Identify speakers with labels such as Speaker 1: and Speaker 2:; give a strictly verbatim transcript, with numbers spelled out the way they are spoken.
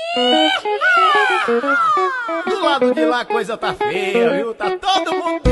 Speaker 1: Do lado de lá a coisa tá feia, viu? Tá todo mundo